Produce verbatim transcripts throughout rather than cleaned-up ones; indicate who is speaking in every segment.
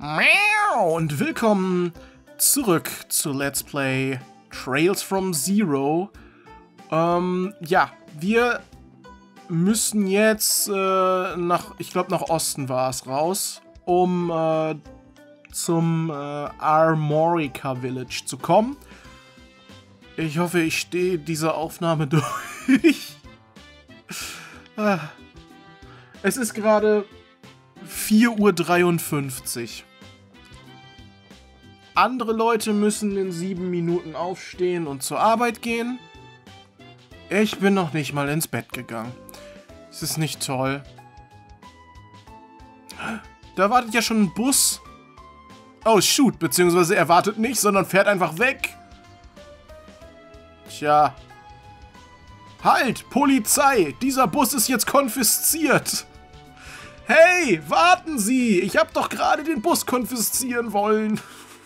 Speaker 1: Und willkommen zurück zu Let's Play Trails from Zero. Ähm, ja, wir müssen jetzt äh, nach, ich glaube nach Osten war es, raus, um äh, zum äh, Armorica Village zu kommen. Ich hoffe, ich stehe diese Aufnahme durch. ah. Es ist gerade vier Uhr dreiundfünfzig. Andere Leute müssen in sieben Minuten aufstehen und zur Arbeit gehen. Ich bin noch nicht mal ins Bett gegangen. Es ist nicht toll. Da wartet ja schon ein Bus. Oh, shoot, beziehungsweise er wartet nicht, sondern fährt einfach weg. Tja. Halt, Polizei! Dieser Bus ist jetzt konfisziert. Hey, warten Sie! Ich hab doch gerade den Bus konfiszieren wollen.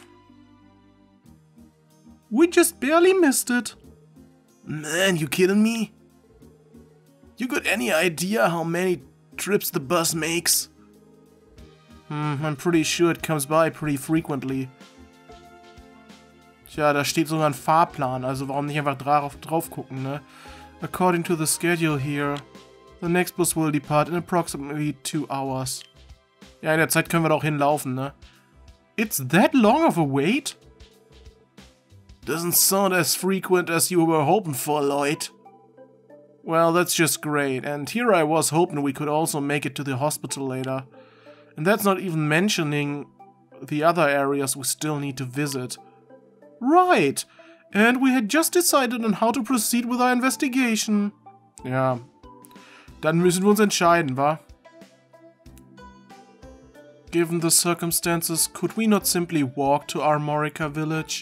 Speaker 1: We just barely missed it. Man, you kidding me? You got any idea how many trips the bus makes? Hmm, I'm pretty sure it comes by pretty frequently. Tja, da steht sogar ein Fahrplan, also warum nicht einfach drauf, drauf gucken, ne? According to the schedule here, the next bus will depart in approximately two hours. Ja, in der Zeit können wir doch hinlaufen, ne? It's that long of a wait? Doesn't sound as frequent as you were hoping for, Lloyd. Well, that's just great, and here I was hoping we could also make it to the hospital later. And that's not even mentioning the other areas we still need to visit. Right! And we had just decided on how to proceed with our investigation. Ja. Dann müssen wir uns entscheiden, wa? Given the circumstances, could we not simply walk to Armorica Village?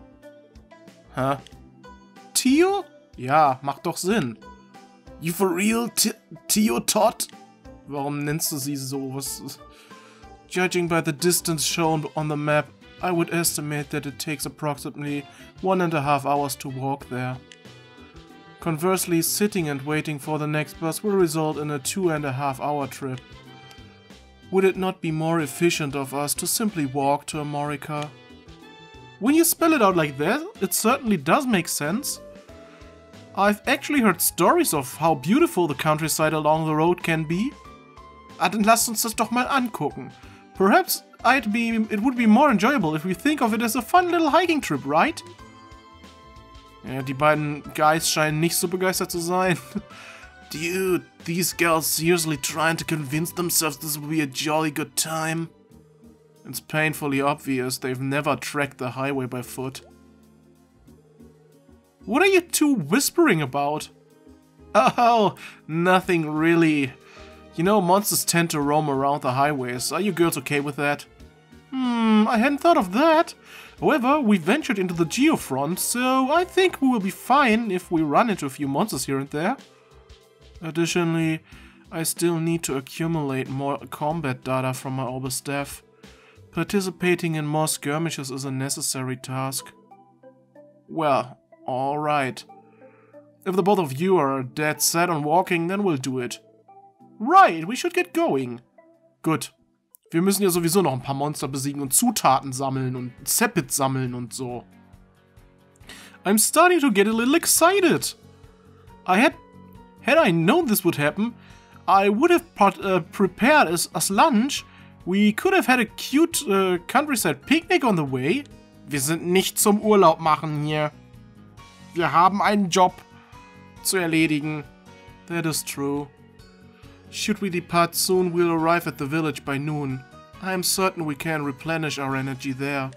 Speaker 1: Hä? Tio? Ja, macht doch Sinn. You for real, Tio Todd? Warum nennst du sie so? Was? Judging by the distance shown on the map, I would estimate that it takes approximately one and a half hours to walk there. Conversely, sitting and waiting for the next bus will result in a two and a half hour trip. Would it not be more efficient of us to simply walk to Armorica? When you spell it out like that, it certainly does make sense. I've actually heard stories of how beautiful the countryside along the road can be. Ah, dann lasst uns das doch mal angucken. Perhaps I'd be, it would be more enjoyable if we think of it as a fun little hiking trip, right? Ja, die beiden Guys scheinen nicht so begeistert zu sein. Dude, these girls seriously trying to convince themselves this will be a jolly good time? It's painfully obvious they've never trekked the highway by foot. What are you two whispering about? Oh, nothing really. You know, monsters tend to roam around the highways. Are you girls okay with that? Hmm, I hadn't thought of that. However, we ventured into the Geofront, so I think we will be fine if we run into a few monsters here and there. Additionally, I still need to accumulate more combat data from my Orbis staff. Participating in more skirmishes is a necessary task. Well, alright. If the both of you are dead set on walking, then we'll do it. Right, we should get going. Gut. Wir müssen ja sowieso noch ein paar Monster besiegen und Zutaten sammeln und Sepit sammeln und so. I'm starting to get a little excited. I had... Had I known this would happen, I would have uh, prepared as, as lunch. We could have had a cute uh, countryside picnic on the way. Wir sind nicht zum Urlaub machen hier. Wir haben einen Job zu erledigen. That is true. Should we depart soon, we'll arrive at the village by noon. I am certain we can replenish our energy there.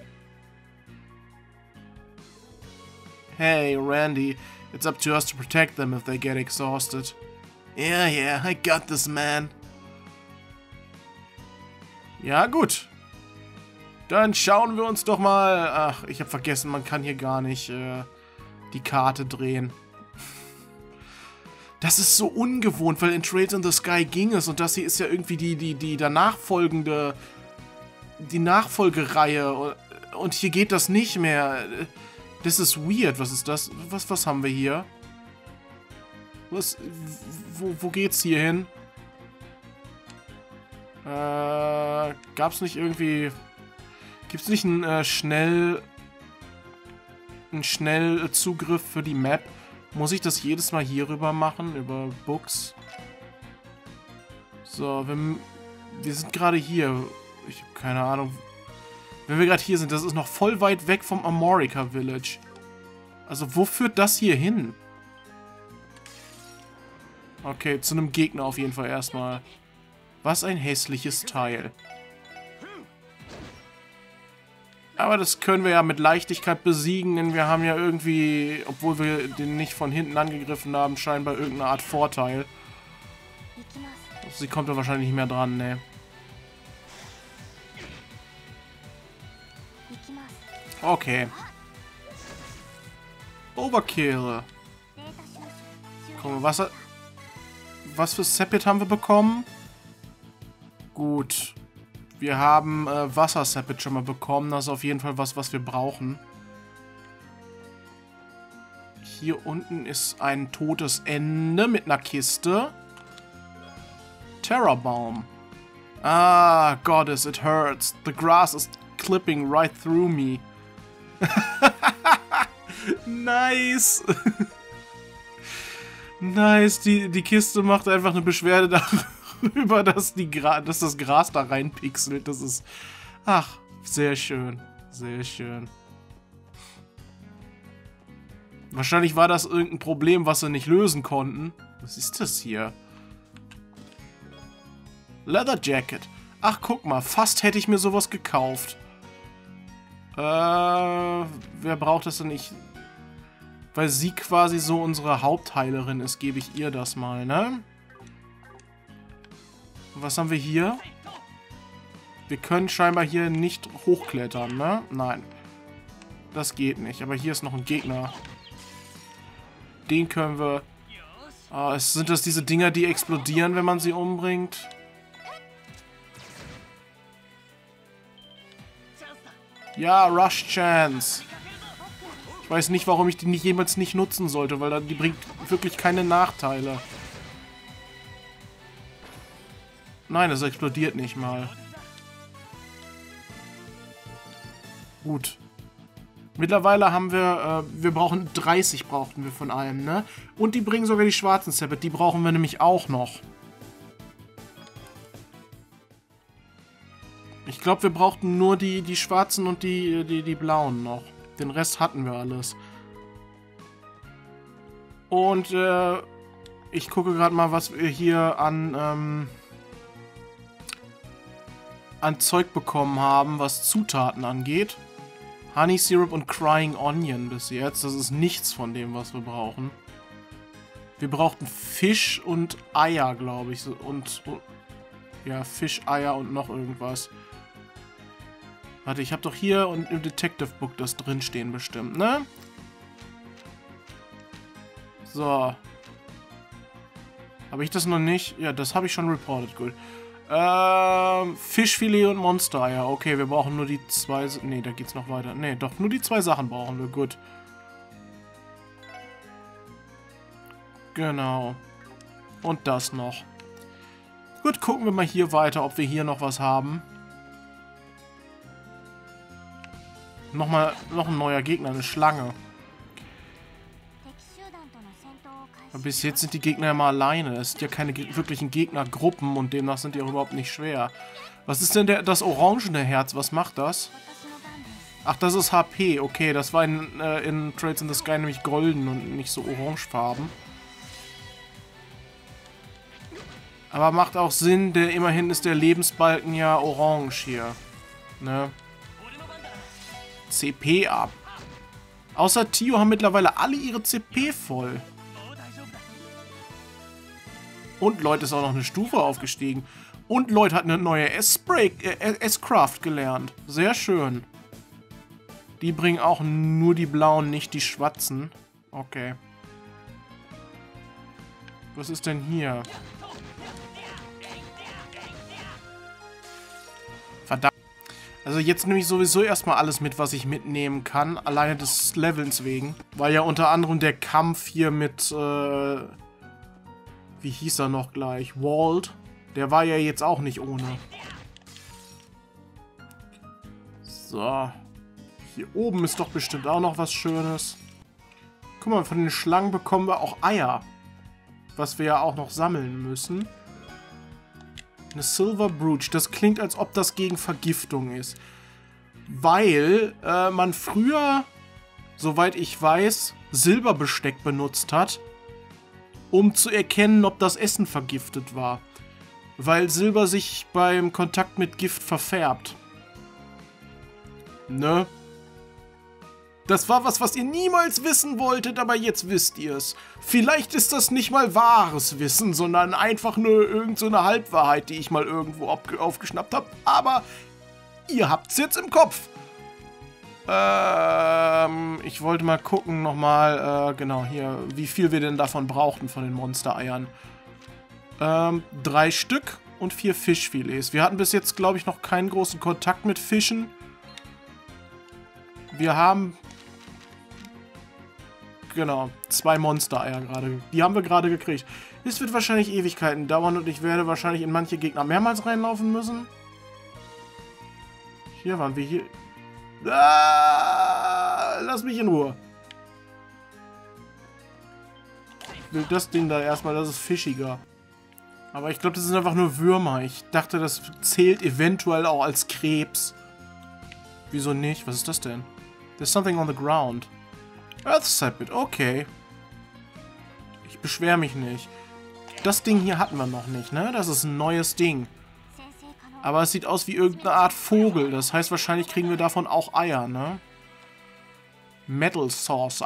Speaker 1: Hey, Randy, it's up to us to protect them if they get exhausted. Yeah, yeah, I got this, man. Ja, gut. Dann schauen wir uns doch mal... Ach, ich habe vergessen, man kann hier gar nicht äh, die Karte drehen. Das ist so ungewohnt, weil in Trails in the Sky ging es und das hier ist ja irgendwie die, die, die danach folgende... Die Nachfolgereihe und hier geht das nicht mehr. Das ist weird. Was ist das? Was, was haben wir hier? Was... Wo, wo geht's hier hin? Äh, gab's nicht irgendwie Gibt es nicht einen äh, schnell... einen Schnellzugriff für die Map? Muss ich das jedes Mal hier rüber machen? Über Books? So, wir, wir sind gerade hier. Ich habe keine Ahnung. Wenn wir gerade hier sind, das ist noch voll weit weg vom Amorica Village. Also, wo führt das hier hin? Okay, zu einem Gegner auf jeden Fall erstmal. Was ein hässliches Teil. Aber das können wir ja mit Leichtigkeit besiegen, denn wir haben ja irgendwie, obwohl wir den nicht von hinten angegriffen haben, scheinbar irgendeine Art Vorteil. Sie kommt da wahrscheinlich nicht mehr dran, ne? Okay. Overkill. Guck mal, was, was für Sepit haben wir bekommen? Gut. Wir haben äh, Wasser-Sepit schon mal bekommen. Das ist auf jeden Fall was, was wir brauchen. Hier unten ist ein totes Ende mit einer Kiste. Terrorbaum. Ah, Goddess, it hurts. The grass is clipping right through me. Nice. Nice. Die, die Kiste macht einfach eine Beschwerde darüber, dass, die Gra dass das Gras da reinpixelt. Das ist... Ach, sehr schön. Sehr schön. Wahrscheinlich war das irgendein Problem, was sie nicht lösen konnten. Was ist das hier? Leather Jacket. Ach, guck mal. Fast hätte ich mir sowas gekauft. Äh, wer braucht das denn nicht? Weil sie quasi so unsere Hauptheilerin ist, gebe ich ihr das mal, ne? Was haben wir hier? Wir können scheinbar hier nicht hochklettern, ne? Nein. Das geht nicht. Aber hier ist noch ein Gegner. Den können wir... Ah, sind das diese Dinger, die explodieren, wenn man sie umbringt? Ja, Rush Chance. Ich weiß nicht, warum ich die nicht jemals nicht nutzen sollte, weil die bringt wirklich keine Nachteile. Nein, es explodiert nicht mal. Gut. Mittlerweile haben wir, äh, wir brauchen dreißig brauchten wir von allem, ne? Und die bringen sogar die schwarzen Sepit, die brauchen wir nämlich auch noch. Ich glaube, wir brauchten nur die, die schwarzen und die, die, die blauen noch. Den Rest hatten wir alles. Und äh, ich gucke gerade mal, was wir hier an, ähm, an Zeug bekommen haben, was Zutaten angeht. Honey Syrup und Crying Onion bis jetzt. Das ist nichts von dem, was wir brauchen. Wir brauchten Fisch und Eier, glaube ich. Und, und ja, Fisch, Eier und noch irgendwas. Warte, ich habe doch hier und im Detective Book das drinstehen bestimmt, ne? So. Habe ich das noch nicht? Ja, das habe ich schon reported, gut. Ähm, Fischfilet und Monster-Eier. Okay, wir brauchen nur die zwei... Ne, da geht's noch weiter. Ne, doch, nur die zwei Sachen brauchen wir, gut. Genau. Und das noch. Gut, gucken wir mal hier weiter, ob wir hier noch was haben. Nochmal, noch ein neuer Gegner, eine Schlange. Aber bis jetzt sind die Gegner ja mal alleine. Es sind ja keine wirklichen Gegnergruppen und demnach sind die auch überhaupt nicht schwer. Was ist denn der, das orangene Herz? Was macht das? Ach, das ist H P. Okay, das war in, äh, in Trails in the Sky nämlich golden und nicht so orangefarben. Aber macht auch Sinn, denn immerhin ist der Lebensbalken ja orange hier. Ne? C P ab. Außer Tio haben mittlerweile alle ihre C P voll. Und Lloyd ist auch noch eine Stufe aufgestiegen. Und Lloyd hat eine neue S-Break, äh, S-Craft gelernt. Sehr schön. Die bringen auch nur die blauen, nicht die schwarzen. Okay. Was ist denn hier? Verdammt. Also jetzt nehme ich sowieso erstmal alles mit, was ich mitnehmen kann. Alleine des Levels wegen. Weil ja unter anderem der Kampf hier mit, äh... wie hieß er noch gleich? Walt. Der war ja jetzt auch nicht ohne. So. Hier oben ist doch bestimmt auch noch was Schönes. Guck mal, von den Schlangen bekommen wir auch Eier. Was wir ja auch noch sammeln müssen. Eine Silver Brooch. Das klingt, als ob das gegen Vergiftung ist. Weil äh, man früher, soweit ich weiß, Silberbesteck benutzt hat, um zu erkennen, ob das Essen vergiftet war. Weil Silber sich beim Kontakt mit Gift verfärbt. Ne? Das war was, was ihr niemals wissen wolltet, aber jetzt wisst ihr es. Vielleicht ist das nicht mal wahres Wissen, sondern einfach nur irgend so eine Halbwahrheit, die ich mal irgendwo aufgeschnappt habe. Aber ihr habt's jetzt im Kopf. Ähm, ich wollte mal gucken nochmal, äh, genau, hier, wie viel wir denn davon brauchten, von den Monstereiern. Ähm, drei Stück und vier Fischfilets. Wir hatten bis jetzt, glaube ich, noch keinen großen Kontakt mit Fischen. Wir haben... Genau, zwei Monstereier gerade. Die haben wir gerade gekriegt. Es wird wahrscheinlich Ewigkeiten dauern und ich werde wahrscheinlich in manche Gegner mehrmals reinlaufen müssen. Hier waren wir hier... Ah, lass mich in Ruhe. Ich will das Ding da erstmal, das ist fischiger. Aber ich glaube, das sind einfach nur Würmer. Ich dachte, das zählt eventuell auch als Krebs. Wieso nicht? Was ist das denn? There's something on the ground. Earth Sapit, okay. Ich beschwere mich nicht. Das Ding hier hatten wir noch nicht, ne? Das ist ein neues Ding. Aber es sieht aus wie irgendeine Art Vogel. Das heißt, wahrscheinlich kriegen wir davon auch Eier, ne? Metal Saucer.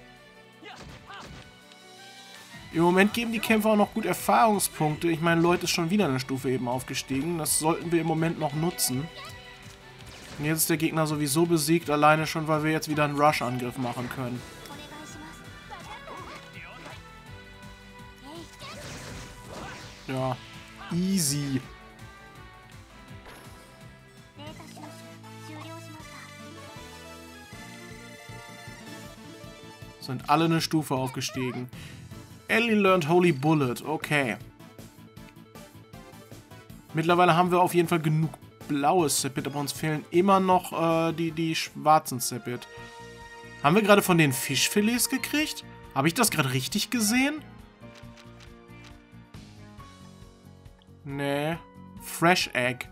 Speaker 1: Im Moment geben die Kämpfer auch noch gut Erfahrungspunkte. Ich meine, Lloyd ist schon wieder eine Stufe eben aufgestiegen. Das sollten wir im Moment noch nutzen. Und jetzt ist der Gegner sowieso besiegt, alleine schon, weil wir jetzt wieder einen Rush-Angriff machen können. Ja, easy. Sind alle eine Stufe aufgestiegen. Ellie learned Holy Bullet, okay. Mittlerweile haben wir auf jeden Fall genug blaues Sapit, aber uns fehlen immer noch äh, die, die schwarzen Sapit. Haben wir gerade von den Fischfilets gekriegt? Habe ich das gerade richtig gesehen? Nee. Fresh Egg.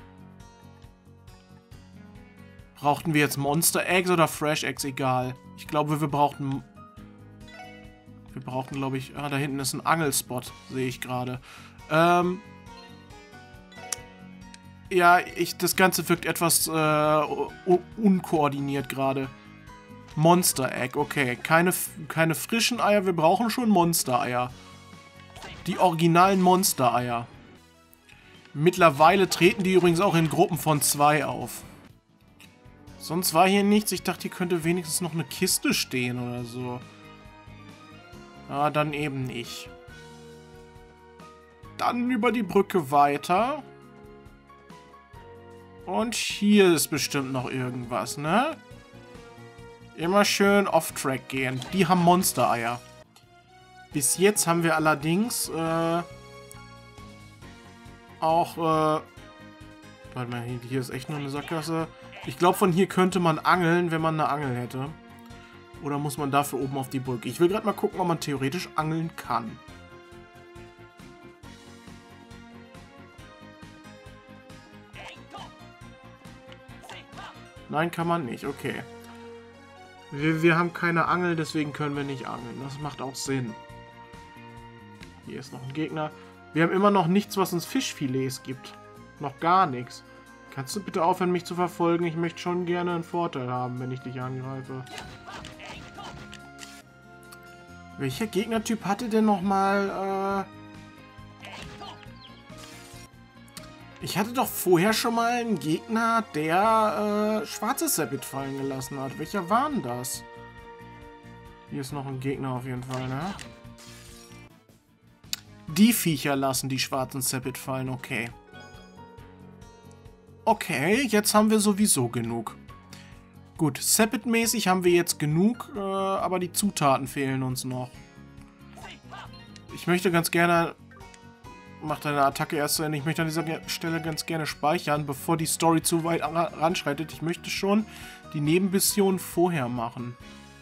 Speaker 1: Brauchten wir jetzt Monster Eggs oder Fresh Eggs? Egal. Ich glaube, wir brauchten... Wir brauchten, glaube ich... Ah, da hinten ist ein Angelspot, sehe ich gerade. Ähm... Ja, ich, das Ganze wirkt etwas äh, unkoordiniert gerade. Monster Egg, okay. Keine, keine frischen Eier, wir brauchen schon Monster-Eier. Die originalen Monster-Eier. Mittlerweile treten die übrigens auch in Gruppen von zwei auf. Sonst war hier nichts. Ich dachte, hier könnte wenigstens noch eine Kiste stehen oder so. Ah, dann eben nicht. Dann über die Brücke weiter. Und hier ist bestimmt noch irgendwas, ne? Immer schön off-track gehen. Die haben Monstereier. Bis jetzt haben wir allerdings äh, auch äh, warte mal, hier ist echt nur eine Sackgasse. Ich glaube, von hier könnte man angeln, wenn man eine Angel hätte. Oder muss man dafür oben auf die Brücke? Ich will gerade mal gucken, ob man theoretisch angeln kann. Nein, kann man nicht. Okay. Wir, wir haben keine Angel, deswegen können wir nicht angeln. Das macht auch Sinn. Hier ist noch ein Gegner. Wir haben immer noch nichts, was uns Fischfilets gibt. Noch gar nichts. Kannst du bitte aufhören, mich zu verfolgen? Ich möchte schon gerne einen Vorteil haben, wenn ich dich angreife. Welcher Gegnertyp hatte denn nochmal, äh... Ich hatte doch vorher schon mal einen Gegner, der äh, schwarzes Sapit fallen gelassen hat. Welcher war denn das? Hier ist noch ein Gegner auf jeden Fall, ne? Die Viecher lassen die schwarzen Sapit fallen, okay. Okay, jetzt haben wir sowieso genug. Gut, Sapit-mäßig haben wir jetzt genug, äh, aber die Zutaten fehlen uns noch. Ich möchte ganz gerne... mach deine Attacke erst zu Ende. Ich möchte an dieser Stelle ganz gerne speichern, bevor die Story zu weit ranschreitet. Ich möchte schon die Nebenmission vorher machen.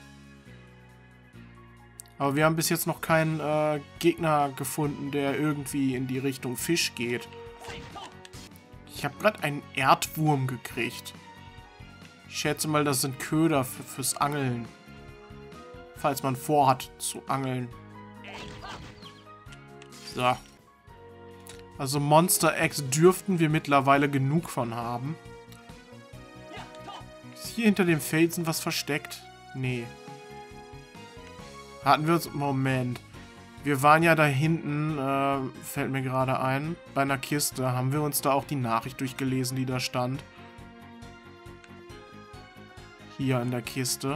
Speaker 1: Aber wir haben bis jetzt noch keinen äh, Gegner gefunden, der irgendwie in die Richtung Fisch geht. Ich habe gerade einen Erdwurm gekriegt. Ich schätze mal, das sind Köder für, fürs Angeln. Falls man vorhat zu angeln. So. Also Monster Eggs dürften wir mittlerweile genug von haben. Ist hier hinter dem Felsen was versteckt? Nee. Hatten wir uns... Moment. Wir waren ja da hinten, äh, fällt mir gerade ein, bei einer Kiste. Haben wir uns da auch die Nachricht durchgelesen, die da stand? Hier in der Kiste.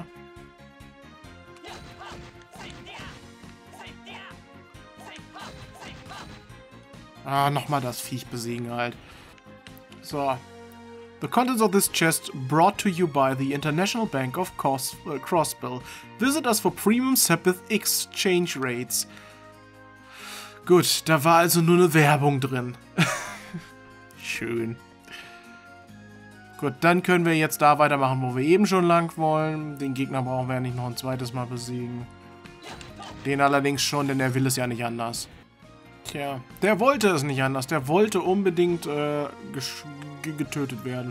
Speaker 1: Ah, nochmal das Viech besiegen halt. So. The contents of this chest brought to you by the International Bank of Cos uh, Crossbill. Visit us for premium Sepith exchange rates. Gut, da war also nur eine Werbung drin. Schön. Gut, dann können wir jetzt da weitermachen, wo wir eben schon lang wollen. Den Gegner brauchen wir ja nicht noch ein zweites Mal besiegen. Den allerdings schon, denn er will es ja nicht anders. Tja, der wollte es nicht anders. Der wollte unbedingt äh, getötet werden.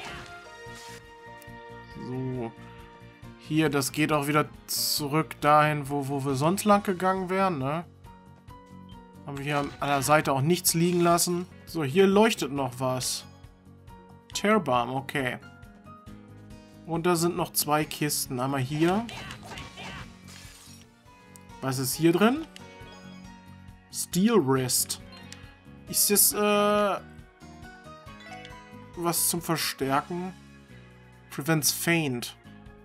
Speaker 1: So. Hier, das geht auch wieder zurück dahin, wo, wo wir sonst lang gegangen wären, ne? Haben wir hier an der Seite auch nichts liegen lassen. So, hier leuchtet noch was. Tearbomb, okay. Und da sind noch zwei Kisten. Einmal hier. Was ist hier drin? Steel Wrist. Ist das, äh... was zum Verstärken? Prevents Faint.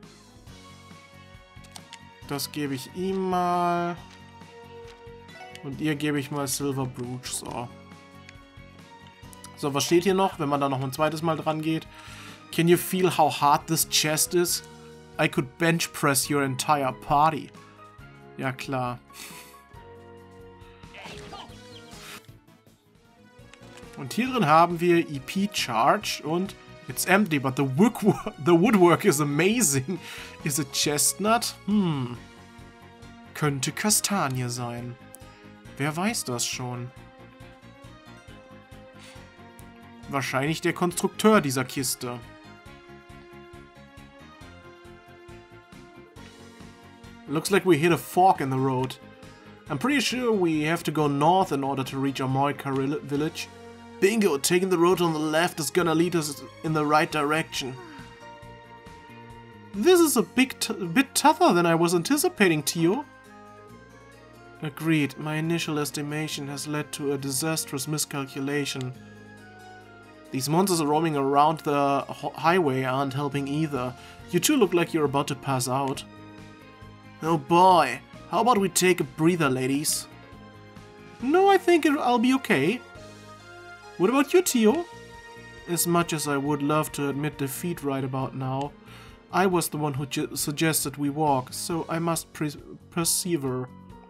Speaker 1: Das gebe ich ihm mal. Und ihr gebe ich mal Silver Brooch. So. So, was steht hier noch, wenn man da noch ein zweites Mal dran geht? Can you feel how hard this chest is? I could bench press your entire party. Ja, klar. Und hier drin haben wir E P Charge und it's empty, but the, woodwork, the woodwork is amazing. Is it chestnut? Hm. Könnte Kastanie sein. Wer weiß das schon? Wahrscheinlich der Konstrukteur dieser Kiste. Looks like we hit a fork in the road. I'm pretty sure we have to go north in order to reach Amorica village. Bingo! Taking the road on the left is gonna lead us in the right direction. This is a big t bit tougher than I was anticipating, Tio. Agreed. My initial estimation has led to a disastrous miscalculation. These monsters roaming around the highway aren't helping either. You two look like you're about to pass out. Oh boy! How about we take a breather, ladies? No, I think I'll be okay. What about you, Tio? As much as I would love to admit defeat right about now, I was the one who suggested we walk, so I must persevere.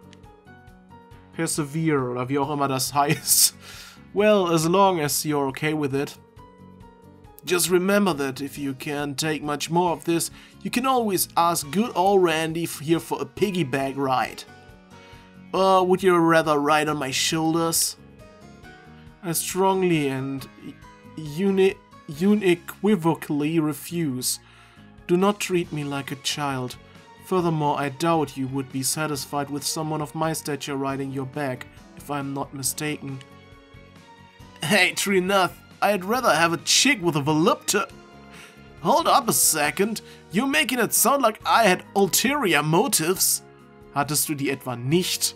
Speaker 1: Persevere, oder wie auch immer das heißt. Well, as long as you're okay with it. Just remember that if you can't take much more of this, you can always ask good old Randy here for a piggyback ride. Or would you rather ride on my shoulders? I strongly and uni unequivocally refuse. Do not treat me like a child. Furthermore, I doubt you would be satisfied with someone of my stature riding your back, if I'm not mistaken. Hey, true enough, I'd rather have a chick with a voluptuous... Hold up a second, you're making it sound like I had ulterior motives. Hattest du die etwa nicht?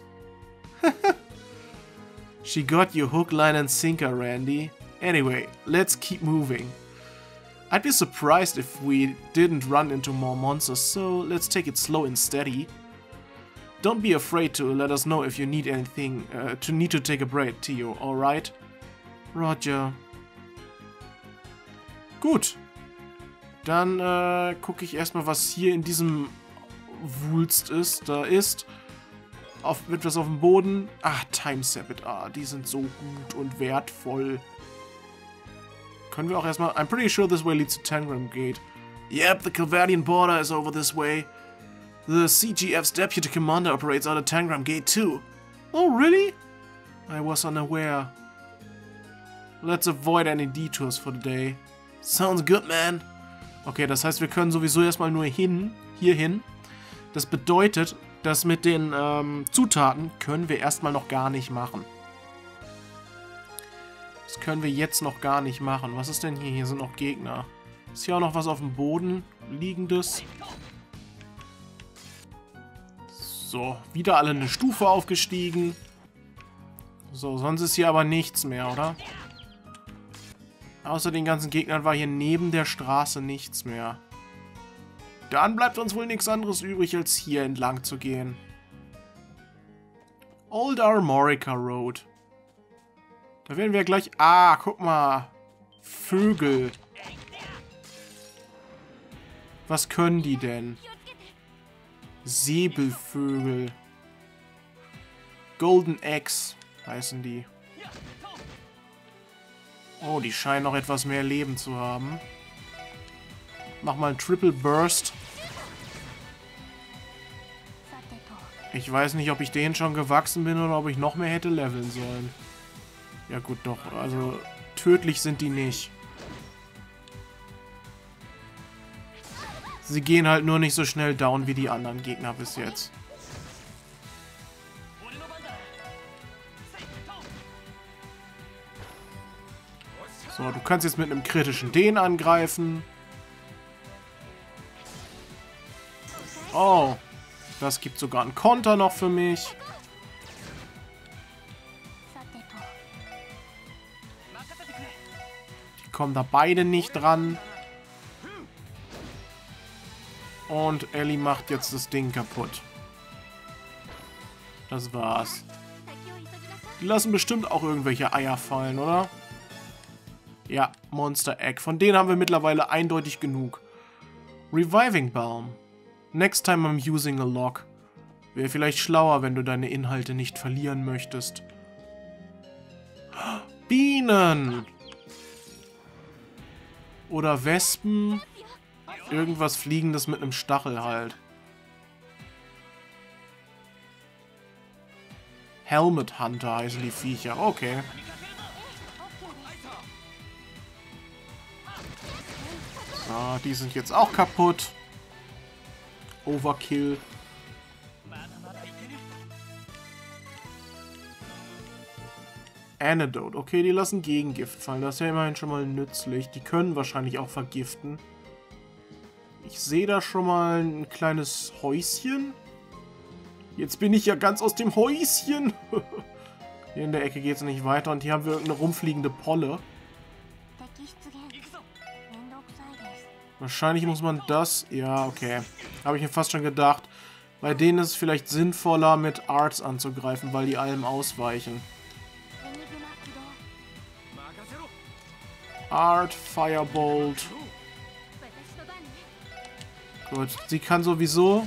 Speaker 1: She got you hook, line and sinker, Randy. Anyway, let's keep moving. I'd be surprised if we didn't run into more monsters, so let's take it slow and steady. Don't be afraid to let us know if you need anything, uh, to need to take a break, Tio, alright? Roger. Gut. Dann äh, gucke ich erstmal, was hier in diesem Wulst ist, da ist. Auf etwas auf dem Boden. Ach, Time Sabbath. Ah, die sind so gut und wertvoll. Können wir auch erstmal... I'm pretty sure this way leads to Tangram Gate. Yep, the Calvadian border is over this way. The C G F's deputy commander operates out of Tangram Gate too. Oh, really? I was unaware. Let's avoid any detours for the day. Sounds good, man. Okay, das heißt, wir können sowieso erstmal nur hin, hier hin. Das bedeutet, dass mit den ähm, Zutaten können wir erstmal noch gar nicht machen. Das können wir jetzt noch gar nicht machen. Was ist denn hier? Hier sind noch Gegner. Ist hier auch noch was auf dem Boden liegendes? So, wieder alle eine Stufe aufgestiegen. So, sonst ist hier aber nichts mehr, oder? Außer den ganzen Gegnern war hier neben der Straße nichts mehr. Dann bleibt uns wohl nichts anderes übrig, als hier entlang zu gehen. Old Armorica Road. Da werden wir gleich... Ah, guck mal. Vögel. Was können die denn? Säbelvögel. Golden Eggs heißen die. Oh, die scheinen noch etwas mehr Leben zu haben. Mach mal einen Triple Burst. Ich weiß nicht, ob ich denen schon gewachsen bin oder ob ich noch mehr hätte leveln sollen. Ja gut, doch. Also, tödlich sind die nicht. Sie gehen halt nur nicht so schnell down wie die anderen Gegner bis jetzt. So, du kannst jetzt mit einem kritischen Den angreifen. Oh, das gibt sogar einen Konter noch für mich. Die kommen da beide nicht dran. Und Ellie macht jetzt das Ding kaputt. Das war's. Die lassen bestimmt auch irgendwelche Eier fallen, oder? Ja, Monster Egg. Von denen haben wir mittlerweile eindeutig genug. Reviving Balm. Next time I'm using a lock. Wäre vielleicht schlauer, wenn du deine Inhalte nicht verlieren möchtest. Bienen! Oder Wespen. Irgendwas Fliegendes mit einem Stachel halt. Helmet Hunter heißen die Viecher. Okay. So, die sind jetzt auch kaputt. Overkill. Antidote. Okay, die lassen Gegengift fallen. Das ist ja immerhin schon mal nützlich. Die können wahrscheinlich auch vergiften. Ich sehe da schon mal ein kleines Häuschen. Jetzt bin ich ja ganz aus dem Häuschen. Hier in der Ecke geht es nicht weiter. Und hier haben wir irgendeine rumfliegende Polle. Wahrscheinlich muss man das... Ja, okay. Habe ich mir fast schon gedacht. Bei denen ist es vielleicht sinnvoller, mit Arts anzugreifen, weil die allem ausweichen. Art, Firebolt. Gut, sie kann sowieso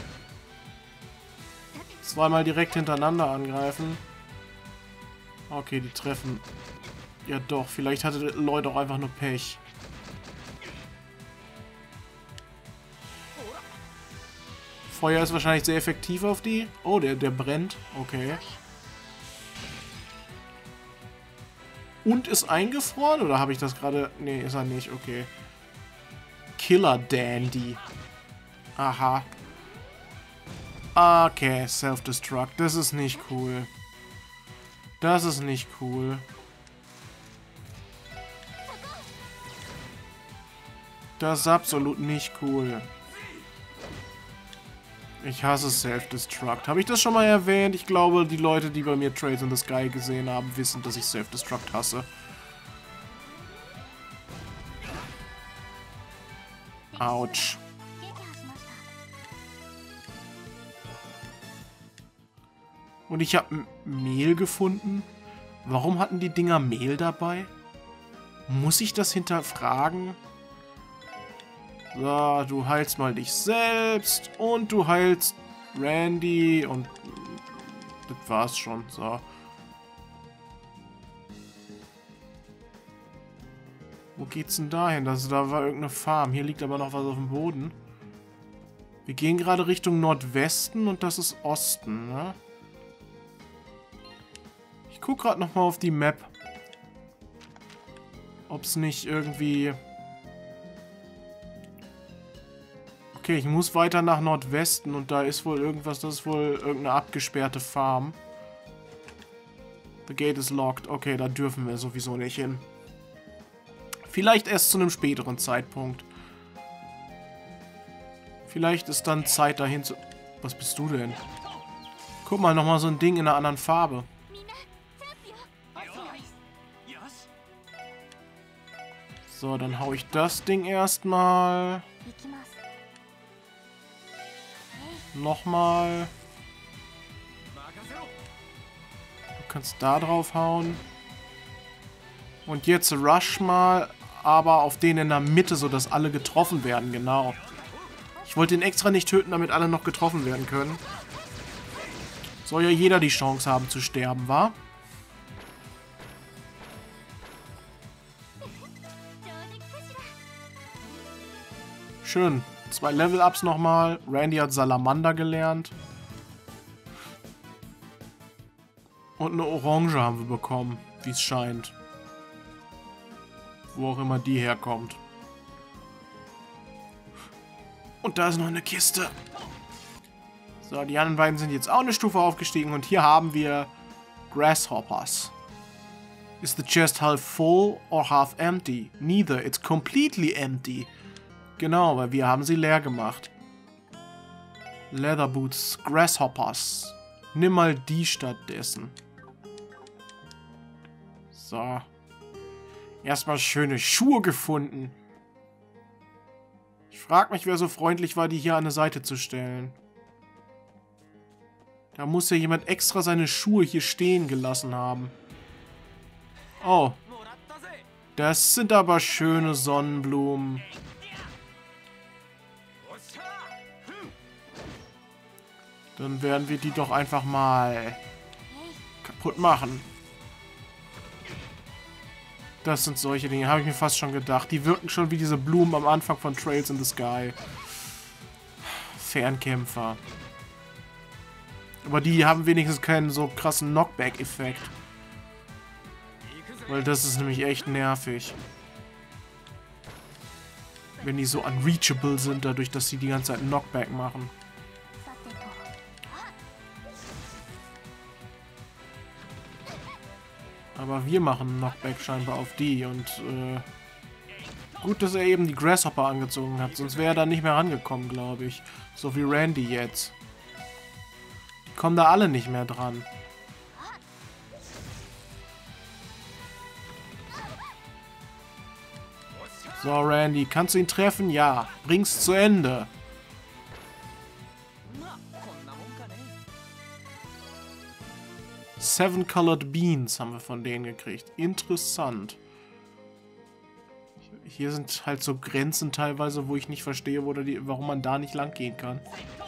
Speaker 1: zweimal direkt hintereinander angreifen. Okay, die treffen. Ja doch, vielleicht hatte Lloyd auch einfach nur Pech. Feuer ist wahrscheinlich sehr effektiv auf die. Oh, der, der brennt. Okay. Und ist eingefroren? Oder habe ich das gerade... Nee, ist er nicht. Okay. Killer Dandy. Aha. Okay, Self-Destruct. Das ist nicht cool. Das ist nicht cool. Das ist absolut nicht cool. Ich hasse Self-Destruct. Habe ich das schon mal erwähnt? Ich glaube, die Leute, die bei mir Trails in the Sky gesehen haben, wissen, dass ich Self-Destruct hasse. Autsch. Und ich habe Mehl gefunden. Warum hatten die Dinger Mehl dabei? Muss ich das hinterfragen? So, du heilst mal dich selbst und du heilst Randy und Das war's schon. So. Wo geht's denn dahin? Also da war irgendeine Farm. Hier liegt aber noch was auf dem Boden. Wir gehen gerade Richtung Nordwesten und das ist Osten, ne? Ich gucke gerade nochmal auf die Map. Ob es nicht irgendwie... Okay, ich muss weiter nach Nordwesten und da ist wohl irgendwas, das ist wohl irgendeine abgesperrte Farm. The gate is locked. Okay, da dürfen wir sowieso nicht hin. Vielleicht erst zu einem späteren Zeitpunkt. Vielleicht ist dann Zeit dahin zu... Was bist du denn? Guck mal, nochmal so ein Ding in einer anderen Farbe. So, dann hau ich das Ding erstmal. Nochmal. Du kannst da drauf hauen. Und jetzt rush mal, aber auf den in der Mitte, sodass alle getroffen werden, genau. Ich wollte ihn extra nicht töten, damit alle noch getroffen werden können. Soll ja jeder die Chance haben zu sterben, wa? Schön. Zwei Level-Ups nochmal. Randy hat Salamander gelernt. Und eine Orange haben wir bekommen, wie es scheint. Wo auch immer die herkommt. Und da ist noch eine Kiste. So, die anderen beiden sind jetzt auch eine Stufe aufgestiegen. Und hier haben wir Grasshoppers. Is the chest half full or half empty? Neither, it's completely empty. Genau, weil wir haben sie leer gemacht. Leather Boots, Grasshoppers. Nimm mal die stattdessen. So. Erstmal schöne Schuhe gefunden. Ich frage mich, wer so freundlich war, die hier an der Seite zu stellen. Da muss ja jemand extra seine Schuhe hier stehen gelassen haben. Oh. Das sind aber schöne Sonnenblumen. Dann werden wir die doch einfach mal kaputt machen. Das sind solche Dinge, habe ich mir fast schon gedacht. Die wirken schon wie diese Blumen am Anfang von Trails in the Sky. Fernkämpfer. Aber die haben wenigstens keinen so krassen Knockback-Effekt. Weil das ist nämlich echt nervig. Wenn die so unreachable sind, dadurch, dass sie die ganze Zeit Knockback machen. Aber wir machen Knockback scheinbar auf die und äh, gut, dass er eben die Grasshopper angezogen hat, sonst wäre er da nicht mehr rangekommen, glaube ich. So wie Randy jetzt. Die kommen da alle nicht mehr dran. So, Randy, kannst du ihn treffen? Ja. Bring's zu Ende. Seven Colored Beans haben wir von denen gekriegt. Interessant. Hier sind halt so Grenzen teilweise, wo ich nicht verstehe, wo die, warum man da nicht lang gehen kann.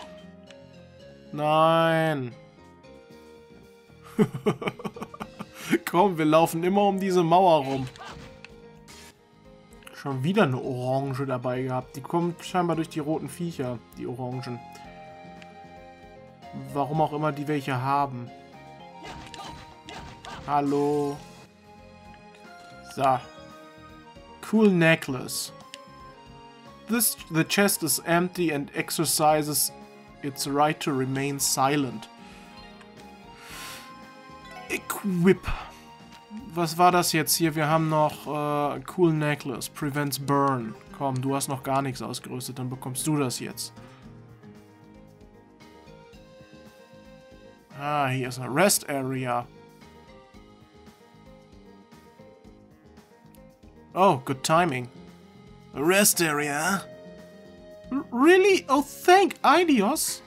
Speaker 1: Nein. Komm, wir laufen immer um diese Mauer rum. Schon wieder eine Orange dabei gehabt. Die kommt scheinbar durch die roten Viecher, die Orangen. Warum auch immer die welche haben. Hallo. So. Cool necklace. This the chest is empty and exercises its right to remain silent. Equip. Was war das jetzt hier? Wir haben noch äh, Cool necklace. Prevents burn. Komm, du hast noch gar nichts ausgerüstet, dann bekommst du das jetzt. Ah, hier ist eine Rest Area. Oh, good timing. A rest area? R really? Oh, thank Eidos.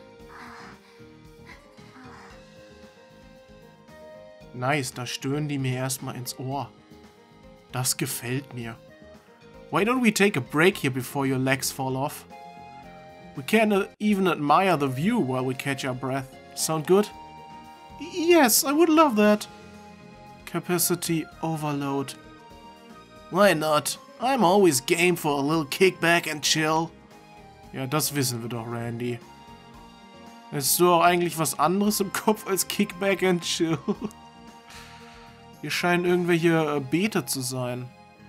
Speaker 1: Nice, da stören die mir erstmal ins Ohr. Das gefällt mir. Why don't we take a break here before your legs fall off? We can't even admire the view while we catch our breath. Sound good? Yes, I would love that. Capacity overload. Why not? I'm always game for a little kickback and chill. Ja, das wissen wir doch, Randy. Hast du auch eigentlich was anderes im Kopf als Kickback and chill? Hier scheinen irgendwelche äh, Beete zu sein.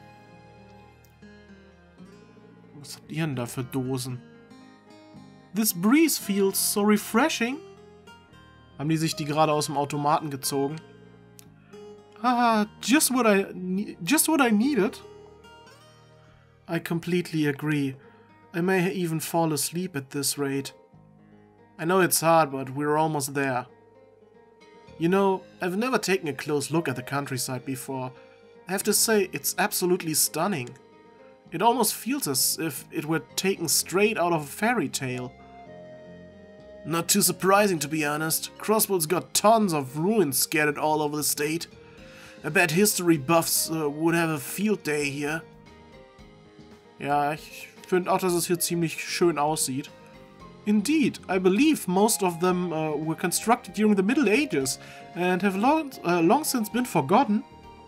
Speaker 1: Was habt ihr denn da für Dosen? This breeze feels so refreshing. Haben die sich die gerade aus dem Automaten gezogen? Ah, just what I just what I needed. I completely agree. I may even fall asleep at this rate. I know it's hard, but we're almost there. You know, I've never taken a close look at the countryside before. I have to say, it's absolutely stunning. It almost feels as if it were taken straight out of a fairy tale. Not too surprising, to be honest. Crossbow's got tons of ruins scattered all over the state. I bet history buffs uh, would have a field day here. Ja, ich finde auch, dass es hier ziemlich schön aussieht. Indeed, I believe most of them uh, were constructed during the Middle Ages and have long, uh, long since been forgotten.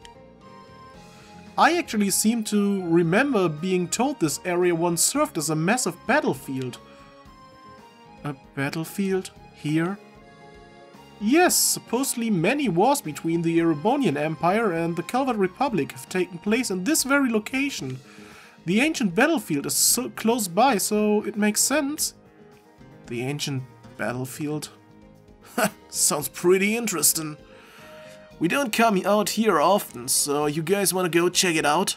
Speaker 1: I actually seem to remember being told this area once served as a massive battlefield. A battlefield? Here? Yes, supposedly many wars between the Erebonian Empire and the Calvat Republic have taken place in this very location. The ancient battlefield is so close by, so it makes sense. The ancient battlefield? Sounds pretty interesting. We don't come out here often, so you guys wanna go check it out?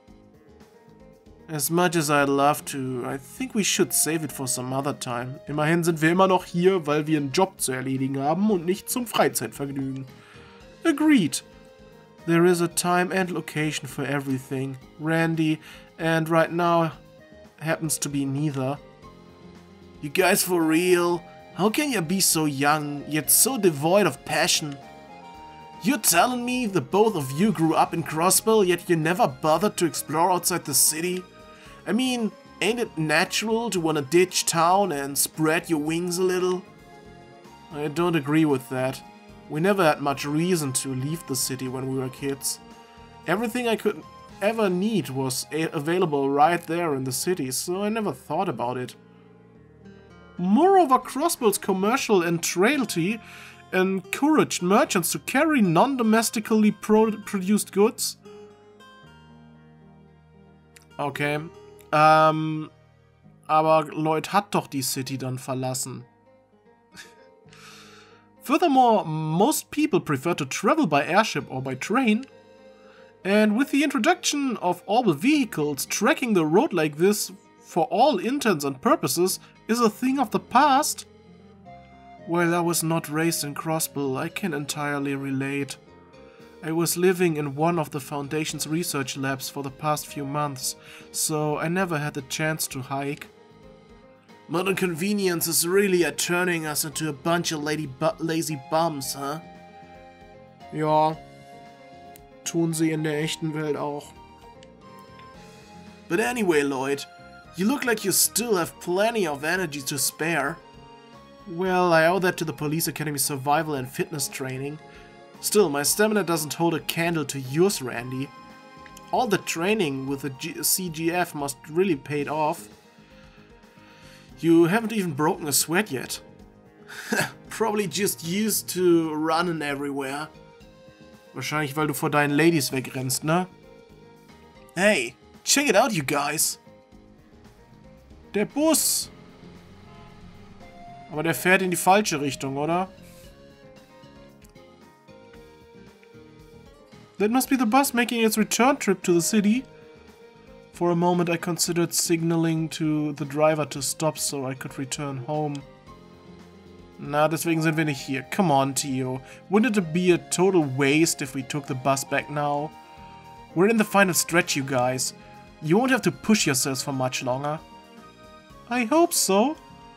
Speaker 1: As much as I'd love to, I think we should save it for some other time. Immerhin sind wir immer noch hier, weil wir einen Job zu erledigen haben und nicht zum Freizeitvergnügen. Agreed. There is a time and location for everything, Randy, and right now happens to be neither. You guys for real? How can you be so young, yet so devoid of passion? You're telling me that both of you grew up in Crossbell, yet you never bothered to explore outside the city? I mean, ain't it natural to want to ditch town and spread your wings a little? I don't agree with that. We never had much reason to leave the city when we were kids. Everything I could ever need was available right there in the city, so I never thought about it. Moreover, Crossbell's commercial entrailty encouraged merchants to carry non-domestically pro produced goods. Okay. Ähm, aber Lloyd hat doch die City dann verlassen. Furthermore, most people prefer to travel by airship or by train. And with the introduction of orbital vehicles, tracking the road like this for all intents and purposes is a thing of the past. Well, I was not raised in Crossbell, I can entirely relate. I was living in one of the Foundation's research labs for the past few months, so I never had the chance to hike. Modern convenience is really uh, turning us into a bunch of lady bu lazy bums, huh? Ja, tun sie in der echten Welt auch. But anyway, Lloyd, you look like you still have plenty of energy to spare. Well, I owe that to the Police Academy survival and fitness training. Still, my stamina doesn't hold a candle to yours, Randy. All the training with the G C G F must really paid off. You haven't even broken a sweat yet. Probably just used to running everywhere. Wahrscheinlich, weil du vor deinen Ladies wegrennst, ne? Hey, check it out, you guys. Der Bus. Aber der fährt in die falsche Richtung, oder? That must be the bus making its return trip to the city. For a moment I considered signaling to the driver to stop so I could return home. Na, deswegen sind wir nicht hier. Come on, Theo. Wouldn't it be a total waste if we took the bus back now? We're in the final stretch, you guys. You won't have to push yourselves for much longer. I hope so.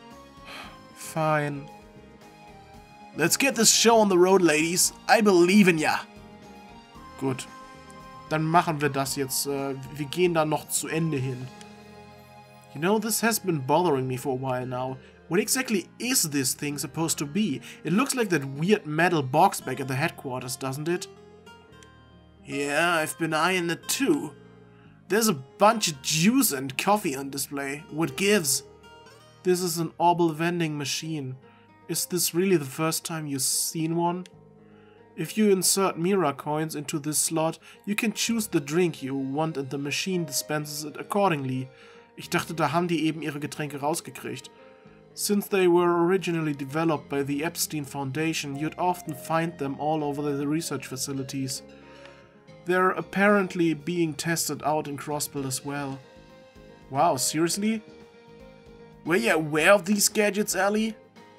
Speaker 1: Fine. Let's get this show on the road, ladies. I believe in ya. Gut. Dann machen wir das jetzt. Wir gehen da noch zu Ende hin. You know, this has been bothering me for a while now. What exactly is this thing supposed to be? It looks like that weird metal box back at the headquarters, doesn't it? Yeah, I've been eyeing it too. There's a bunch of juice and coffee on display. What gives? This is an Orbital vending machine. Is this really the first time you've seen one? If you insert Mira coins into this slot, you can choose the drink you want and the machine dispenses it accordingly. Ich dachte, da haben die eben ihre Getränke rausgekriegt. Since they were originally developed by the Epstein Foundation, you'd often find them all over the research facilities. They're apparently being tested out in Crossbuild as well. Wow, seriously? Were you aware of these gadgets, Ellie?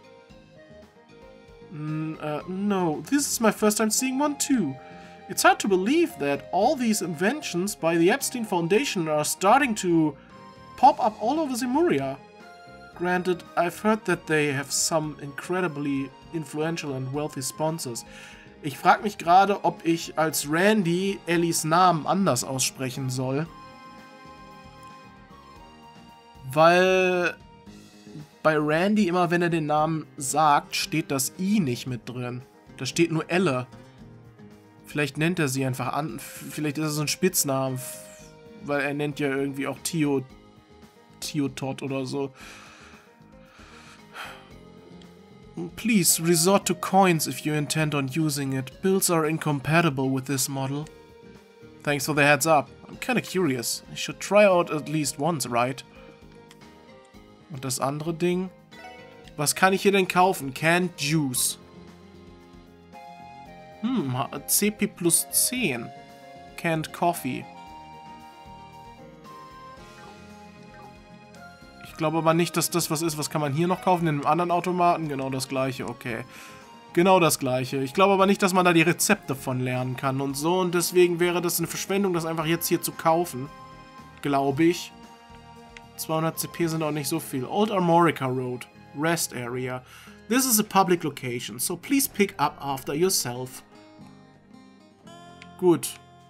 Speaker 1: Mm, uh, no, this is my first time seeing one too. It's hard to believe that all these inventions by the Epstein Foundation are starting to pop up all over Zemuria. Granted, I've heard that they have some incredibly influential and wealthy sponsors. Ich frage mich gerade, ob ich als Randy Ellies Namen anders aussprechen soll. Weil bei Randy immer, wenn er den Namen sagt, steht das I nicht mit drin. Da steht nur Elle. Vielleicht nennt er sie einfach an. Vielleicht ist es so ein Spitznamen. Weil er nennt ja irgendwie auch Tio... Tio Todd oder so. Please resort to coins if you intend on using it. Builds are incompatible with this model. Thanks for the heads up. I'm kinda curious. I should try out at least once, right? Und das andere Ding? Was kann ich hier denn kaufen? Canned Juice. Hm, C P plus zehn. Canned Coffee. Ich glaube aber nicht, dass das was ist. Was kann man hier noch kaufen? In einem anderen Automaten? Genau das gleiche, okay. Genau das gleiche. Ich glaube aber nicht, dass man da die Rezepte von lernen kann und so. Und deswegen wäre das eine Verschwendung, das einfach jetzt hier zu kaufen. Glaube ich. zweihundert C P sind auch nicht so viel. Old Armorica Road. Rest Area. This is a public location, so please pick up after yourself. Gut.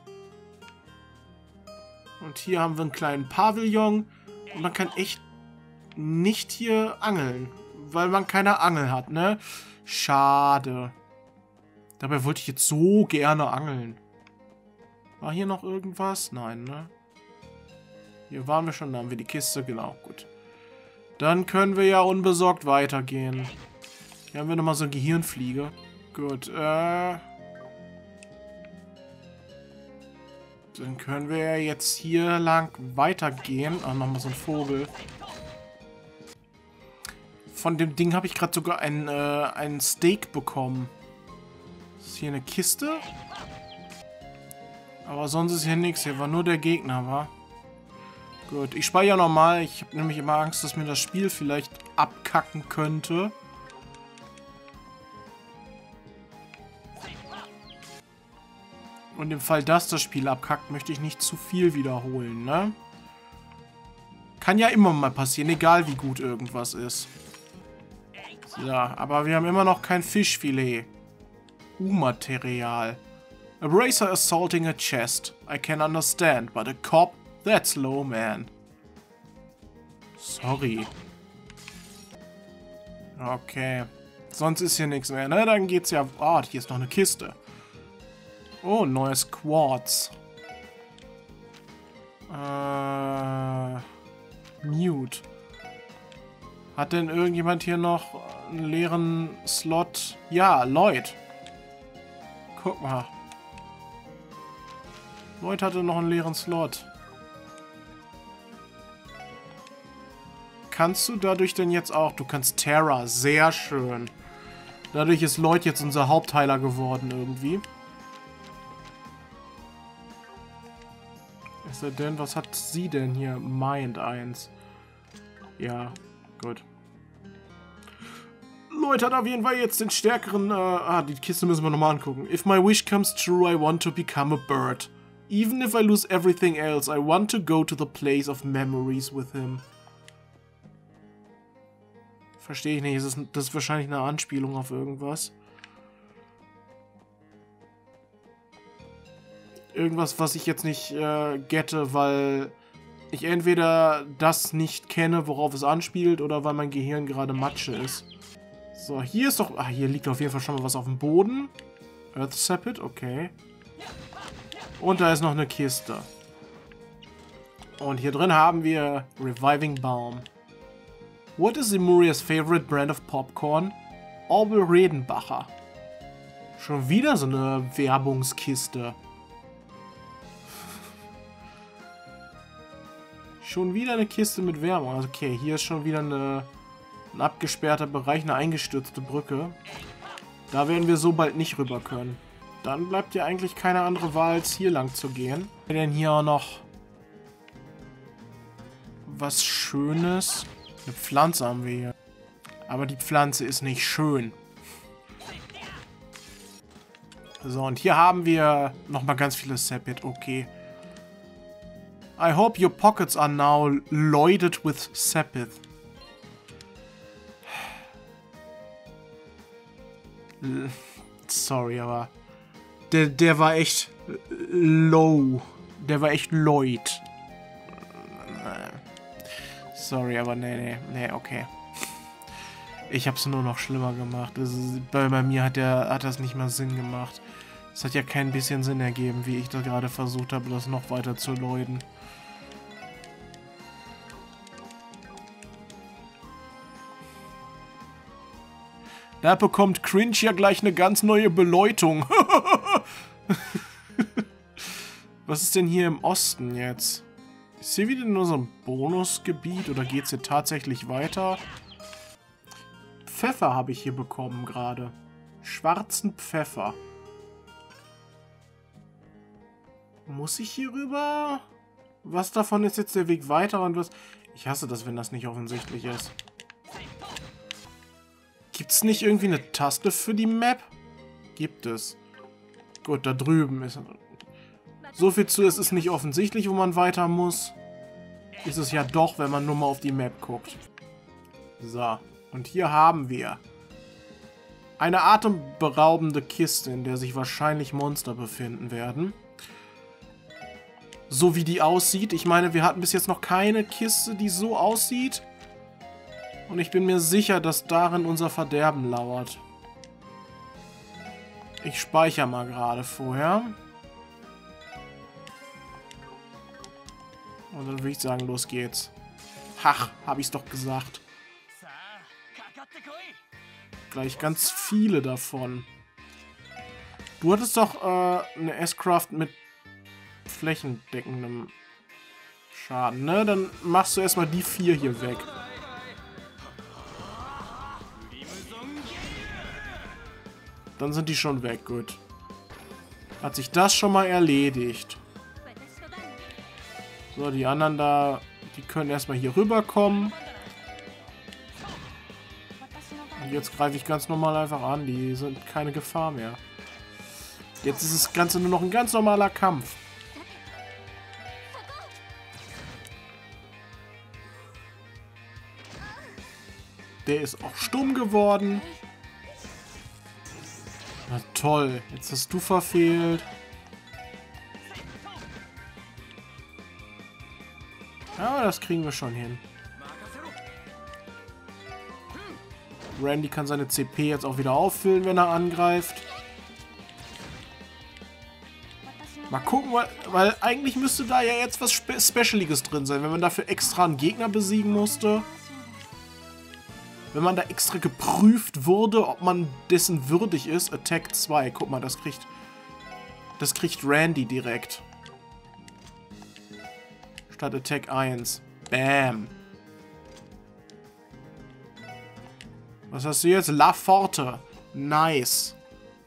Speaker 1: Und hier haben wir einen kleinen Pavillon. Und man kann echt nicht hier angeln. Weil man keine Angel hat, ne? Schade. Dabei wollte ich jetzt so gerne angeln. War hier noch irgendwas? Nein, ne? Hier waren wir schon, da haben wir die Kiste, genau, gut. Dann können wir ja unbesorgt weitergehen. Hier haben wir nochmal so eine Gehirnfliege. Gut, äh... Dann können wir ja jetzt hier lang weitergehen. Ah, nochmal so ein Vogel. Von dem Ding habe ich gerade sogar ein, äh, ein Steak bekommen. Ist hier eine Kiste? Aber sonst ist hier nichts. Hier war nur der Gegner, wa? Gut, ich speichere nochmal. Ich habe nämlich immer Angst, dass mir das Spiel vielleicht abkacken könnte. Und im Fall, dass das Spiel abkackt, möchte ich nicht zu viel wiederholen, ne? Kann ja immer mal passieren, egal wie gut irgendwas ist. Ja, aber wir haben immer noch kein Fischfilet. U-Material. A bracer assaulting a chest. I can understand, but a cop? That's low, man. Sorry. Okay. Sonst ist hier nichts mehr, ne? Dann geht's ja... Ah, hier ist noch eine Kiste. Oh, neues Quartz. Äh... Mute. Hat denn irgendjemand hier noch einen leeren Slot? Ja, Lloyd. Guck mal. Lloyd hatte noch einen leeren Slot. Kannst du dadurch denn jetzt auch... Du kannst Terra. Sehr schön. Dadurch ist Lloyd jetzt unser Hauptheiler geworden irgendwie. Ist er denn? Was hat sie denn hier? Mind eins. Ja, gut. Lloyd hat auf jeden Fall jetzt den stärkeren... Äh, ah, die Kiste müssen wir nochmal angucken. If my wish comes true, I want to become a bird. Even if I lose everything else, I want to go to the place of memories with him. Verstehe ich nicht. Das ist, das ist wahrscheinlich eine Anspielung auf irgendwas. Irgendwas, was ich jetzt nicht äh, gette, weil ich entweder das nicht kenne, worauf es anspielt, oder weil mein Gehirn gerade Matsche ist. So, hier ist doch... Ah, hier liegt auf jeden Fall schon mal was auf dem Boden. Earth Sapit, okay. Und da ist noch eine Kiste. Und hier drin haben wir Reviving Balm. What is Lemuria's favorite brand of popcorn? Orbel Redenbacher. Schon wieder so eine Werbungskiste. Schon wieder eine Kiste mit Werbung. Okay, hier ist schon wieder eine, ein abgesperrter Bereich, eine eingestürzte Brücke. Da werden wir so bald nicht rüber können. Dann bleibt ja eigentlich keine andere Wahl, als hier lang zu gehen. Denn hier auch noch was Schönes. Eine Pflanze haben wir hier. Aber die Pflanze ist nicht schön. So, und hier haben wir nochmal ganz viele Sapit. Okay. I hope your pockets are now loaded with Sapit. Sorry, aber der, der war echt low. Der war echt Lloyd. Sorry, aber nee, nee, nee, okay. Ich hab's nur noch schlimmer gemacht. Das ist, bei, bei mir hat, der, hat das nicht mal Sinn gemacht. Es hat ja kein bisschen Sinn ergeben, wie ich da gerade versucht habe, das noch weiter zu läuten. Da bekommt Cringe ja gleich eine ganz neue Beleuchtung. Was ist denn hier im Osten jetzt? Ist hier wieder nur so ein Bonusgebiet oder geht es hier tatsächlich weiter? Pfeffer habe ich hier bekommen gerade. Schwarzen Pfeffer. Muss ich hier rüber? Was davon ist jetzt der Weg weiter und was... Ich hasse das, wenn das nicht offensichtlich ist. Gibt es nicht irgendwie eine Taste für die Map? Gibt es. Gut, da drüben ist... So viel zu, es ist nicht offensichtlich, wo man weiter muss. Ist es ja doch, wenn man nur mal auf die Map guckt. So, und hier haben wir eine atemberaubende Kiste, in der sich wahrscheinlich Monster befinden werden. So wie die aussieht. Ich meine, wir hatten bis jetzt noch keine Kiste, die so aussieht. Und ich bin mir sicher, dass darin unser Verderben lauert. Ich speichere mal gerade vorher. Und dann würde ich sagen, los geht's. Ach, habe ich's doch gesagt. Gleich ganz viele davon. Du hattest doch äh, eine S-Craft mit flächendeckendem Schaden, ne? Dann machst du erstmal die vier hier weg. Dann sind die schon weg, gut. Hat sich das schon mal erledigt. So, die anderen da, die können erstmal hier rüberkommen. Und jetzt greife ich ganz normal einfach an, die sind keine Gefahr mehr. Jetzt ist das Ganze nur noch ein ganz normaler Kampf. Der ist auch stumm geworden. Na toll, jetzt hast du verfehlt. Aber das kriegen wir schon hin. Randy kann seine C P jetzt auch wieder auffüllen, wenn er angreift. Mal gucken, weil, weil eigentlich müsste da ja jetzt was Spe Specialiges drin sein, wenn man dafür extra einen Gegner besiegen musste. Wenn man da extra geprüft wurde, ob man dessen würdig ist. Attack zwei. Guck mal, das kriegt... Das kriegt Randy direkt. Statt Attack eins. Bam. Was hast du jetzt? La Forte. Nice.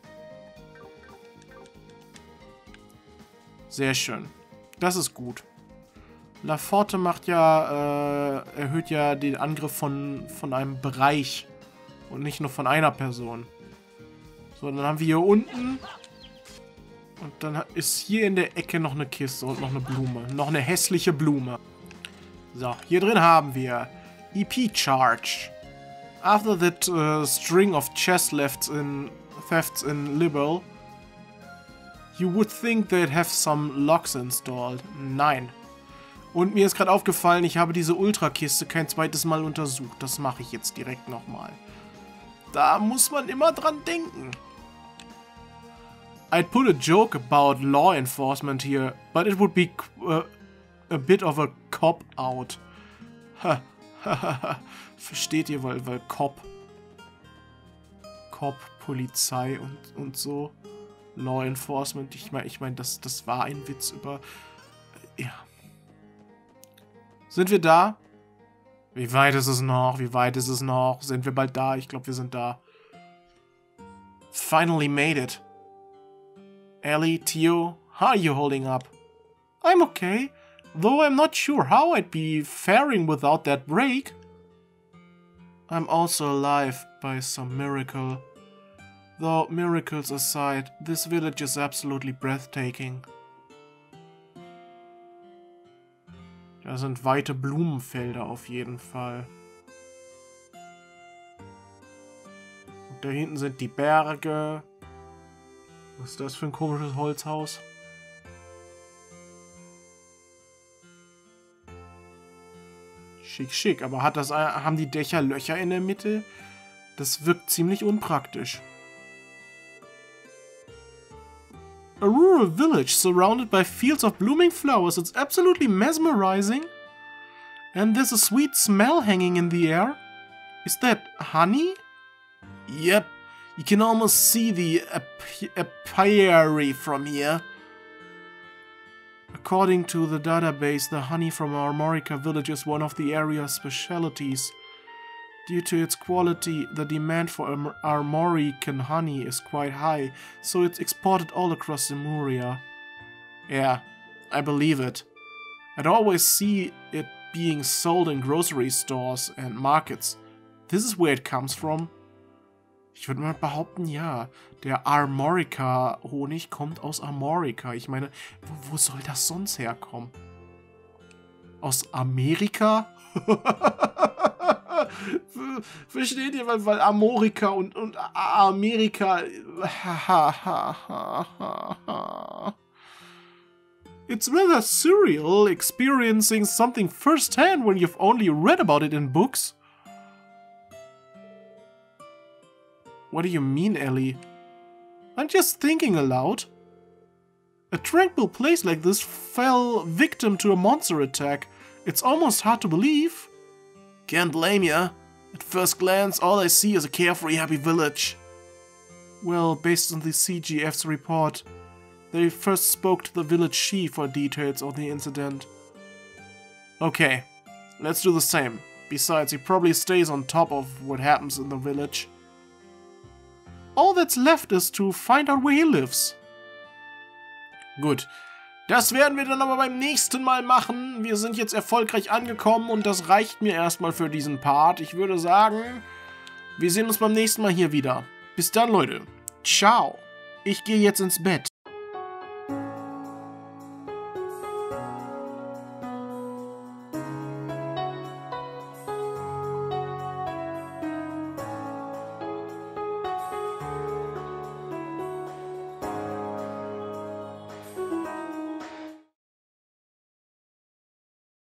Speaker 1: Sehr schön. Das ist gut. La Forte macht ja, äh, erhöht ja den Angriff von, von einem Bereich und nicht nur von einer Person. So, dann haben wir hier unten und dann ist hier in der Ecke noch eine Kiste und noch eine Blume. Noch eine hässliche Blume. So, hier drin haben wir E P Charge. After that uh, string of chest thefts in, thefts in Liberal, you would think they'd have some locks installed. Nein. Und mir ist gerade aufgefallen, ich habe diese Ultrakiste kein zweites Mal untersucht. Das mache ich jetzt direkt nochmal. Da muss man immer dran denken. I'd put a joke about law enforcement here, but it would be uh, a bit of a cop-out. Versteht ihr, weil, weil Cop, Cop, Polizei und, und so, Law Enforcement, ich meine, ich mein, das, das war ein Witz über, ja. Sind wir da? Wie weit ist es noch? Wie weit ist es noch? Sind wir bald da? Ich glaube, wir sind da. Finally made it. Ellie, Theo, how are you holding up? I'm okay, though I'm not sure how I'd be faring without that break. I'm also alive by some miracle. Though miracles aside, this village is absolutely breathtaking. Da sind weite Blumenfelder auf jeden Fall. Und da hinten sind die Berge. Was ist das für ein komisches Holzhaus? Schick, schick. Aber hat das, haben die Dächer Löcher in der Mitte? Das wirkt ziemlich unpraktisch. A rural village surrounded by fields of blooming flowers. It's absolutely mesmerizing. And there's a sweet smell hanging in the air. Is that honey? Yep. You can almost see the ap apiary from here. According to the database, the honey from Armorica village is one of the area's specialties. Due to its quality, the demand for Ar Armorican honey is quite high, so it's exported all across Lemuria. Yeah, I believe it. I'd always see it being sold in grocery stores and markets. This is where it comes from. Ich würde mal behaupten, ja. Der Armorica-Honig kommt aus Armorica. Ich meine, wo, wo soll das sonst herkommen? Aus Amerika? Versteht ihr? Weil, weil Armorica und, und Amerika... It's rather surreal experiencing something firsthand when you've only read about it in books. What do you mean, Ellie? I'm just thinking aloud. A tranquil place like this fell victim to a monster attack. It's almost hard to believe. Can't blame ya. At first glance, all I see is a carefree, happy village. Well, based on the C G F's report, they first spoke to the village chief for details of the incident. Okay, let's do the same. Besides, he probably stays on top of what happens in the village. All that's left is to find out where he lives. Gut, das werden wir dann aber beim nächsten Mal machen. Wir sind jetzt erfolgreich angekommen und das reicht mir erstmal für diesen Part. Ich würde sagen, wir sehen uns beim nächsten Mal hier wieder. Bis dann, Leute. Ciao. Ich gehe jetzt ins Bett.